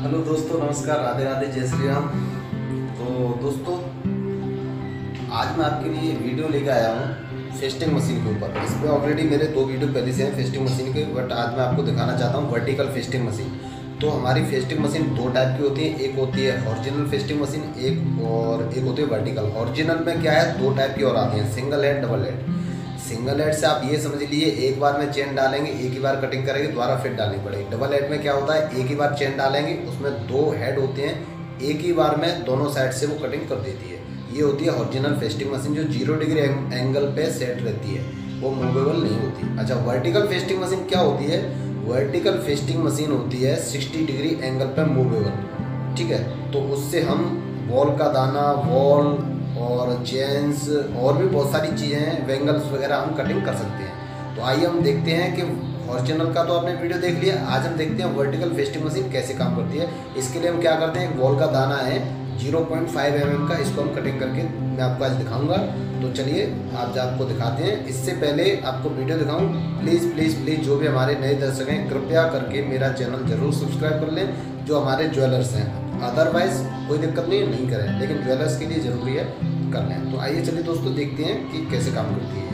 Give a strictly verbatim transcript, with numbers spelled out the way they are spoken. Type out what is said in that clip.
Hello दोस्तों, नमस्कार, राधे राधे, जय श्री राम। तो दोस्तों, आज मैं आपके लिए वीडियो लेकर आया हूँ फेस्टिंग मशीन के ऊपर। इस पर ऑलरेडी मेरे दो वीडियो पहले से हैं फेस्टिंग मशीन के, बट आज मैं आपको दिखाना चाहता हूँ वर्टिकल फेस्टिंग मशीन। तो हमारी फेस्टिंग मशीन दो टाइप की होती है, एक होती है ओरिजिनल फेस्टिंग मशीन, एक और एक होती है वर्टिकल। ओरिजिनल में क्या है, दो टाइप की और आती है, single head, double head. Single head से आप ये समझ लीजिए एक बार में चेन डालेंगे, एक ही बार कटिंग करेंगे, दोबारा फिर डालनी पड़ेगी। डबल हेड में क्या होता है, एक ही बार चेन डालेंगे, उसमें दो हेड होते हैं, एक ही बार में दोनों साइड से वो कटिंग कर देती है। ये होती है ओरिजिनल फेस्टिंग मशीन, जो जीरो डिग्री एंगल पे सेट रहती है, वो मूवेबल नहीं होती। अच्छा, वर्टिकल फेस्टिंग मशीन क्या होती है? वर्टिकल फेस्टिंग मशीन होती है सिक्सटी डिग्री एंगल पे मूवेबल। ठीक है, तो उससे हम वॉल का दाना, वॉल और चेन्स और भी बहुत सारी चीज़ें हैं, वेंगल्स वगैरह हम कटिंग कर सकते हैं। तो आइए हम देखते हैं कि ओरिजिनल का तो आपने वीडियो देख लिया, आज हम देखते हैं वर्टिकल फेस्टिंग मशीन कैसे काम करती है। इसके लिए हम क्या करते हैं, एक वॉल का दाना है zero point five M M का, इसको हम कटिंग करके मैं आपको आज दिखाऊंगा। तो चलिए आज आपको दिखाते हैं। इससे पहले आपको वीडियो दिखाऊं, प्लीज़ प्लीज़ प्लीज़ जो भी हमारे नए दर्शक हैं, कृपया करके मेरा चैनल ज़रूर सब्सक्राइब कर लें, जो हमारे ज्वेलर्स हैं। अदरवाइज़ कोई दिक्कत नहीं है, नहीं करें, लेकिन ज्वेलर्स के लिए ज़रूरी है कर लें। तो आइए चलिए दोस्तों देखते हैं कि कैसे काम करती है।